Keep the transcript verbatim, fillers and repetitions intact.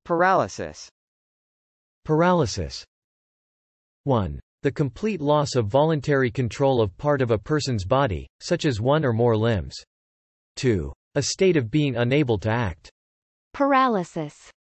Paralysis. Paralysis. one. The complete loss of voluntary control of part of a person's body, such as one or more limbs. two. A state of being unable to act. Paralysis.